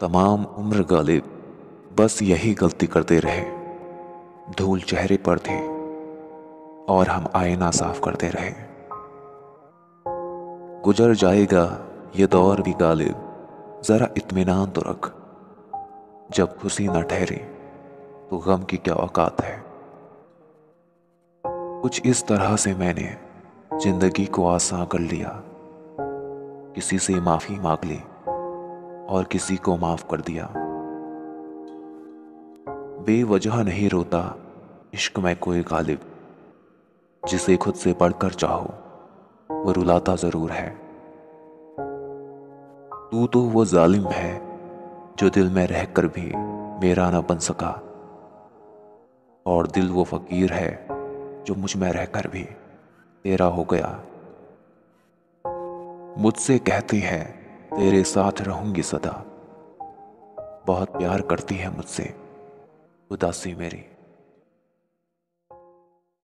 तमाम उम्र गालिब बस यही गलती करते रहे। धूल चेहरे पर थी और हम आईना साफ करते रहे। गुजर जाएगा ये दौर भी गालिब, जरा इत्मीनान तो रख। जब खुशी न ठहरे तो गम की क्या औकात है। कुछ इस तरह से मैंने जिंदगी को आसान कर लिया। किसी से माफी मांग ली और किसी को माफ कर दिया। बेवजह नहीं रोता इश्क में कोई गालिब, जिसे खुद से बढ़कर चाहो वो रुलाता जरूर है। तू तो वो जालिम है जो दिल में रहकर भी मेरा न बन सका, और दिल वो फकीर है जो मुझ में रहकर भी तेरा हो गया। मुझसे कहती है तेरे साथ रहूंगी सदा, बहुत प्यार करती है मुझसे उदासी मेरी।